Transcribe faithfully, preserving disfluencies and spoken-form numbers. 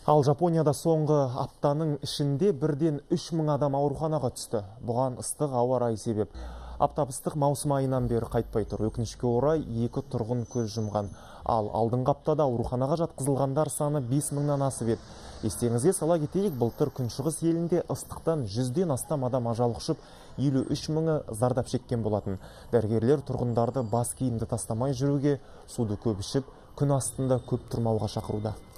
Ал Жапонияда соңғы аптаның ішінде бірден үш мың адам ауруханаға түсті. Бұған ыстық ауа райы себеп. Аптап ыстық маусым айынан бері қайтпай тұр. Өкінішке орай екі тұрғын көз жұмған. Ал алдыңғы аптада ауруханаға жатқызылғандар саны бес мыңнан асып еді. Естеріңізге сала кетейік, былтыр күншығыс елінде ыстықтан жүзден астам адам ажал құшып, елу үш мыңы зардап шеккен болатын. Дәрігерлер тұрғындарды бас киімді тастамай жүруге, суды көп ішіп, күн астында көп тұрмауға шақыруда.